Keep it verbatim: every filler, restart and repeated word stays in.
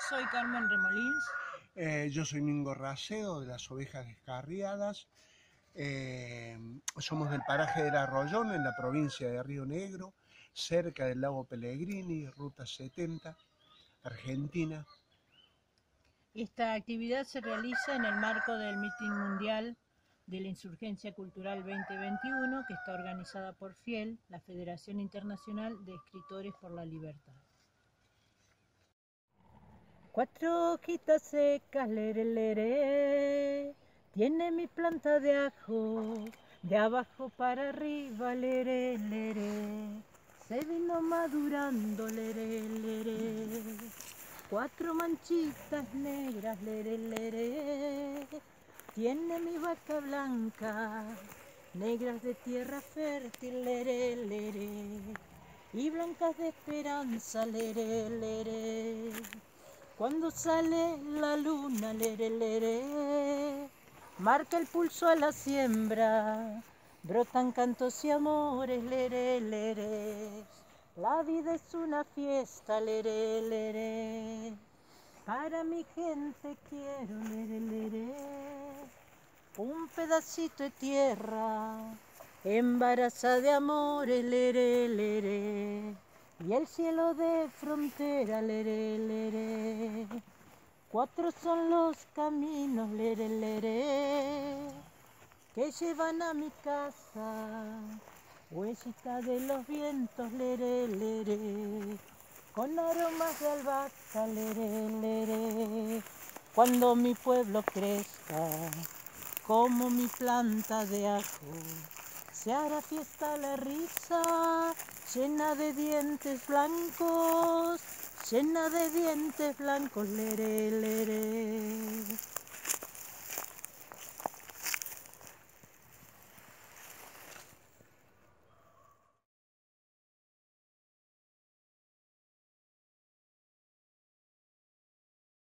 soy Carmen Remolins. Eh, yo soy Mingo Racedo de las Ovejas Descarriadas. Eh, somos del paraje del Arroyón, en la provincia de Río Negro, cerca del lago Pellegrini, ruta setenta, Argentina. Esta actividad se realiza en el marco del Meeting Mundial de la Insurgencia Cultural veinte veintiuno, que está organizada por FIEL, la Federación Internacional de Escritores por la Libertad. Cuatro hojitas secas, lere, lere, tiene mi planta de ajo, de abajo para arriba, lere, lere, se vino madurando, lere, lere, cuatro manchitas negras, lere, lere, tiene mi vaca blanca, negras de tierra fértil, lere, lere, y blancas de esperanza, lere, lere. Cuando sale la luna, lere, lere, marca el pulso a la siembra, brotan cantos y amores, lere, lere, la vida es una fiesta, lere, lere, para mi gente quiero, lere, lere, un pedacito de tierra, embaraza de amores, lere, lere, y el cielo de frontera, lere, lere. Cuatro son los caminos, lere, lere, que llevan a mi casa, huellita de los vientos, lere, lere, con aromas de albahaca, lere, lere. Cuando mi pueblo crezca, como mi planta de ajo, se hará fiesta la risa, llena de dientes blancos, llena de dientes blancos, lere, lere.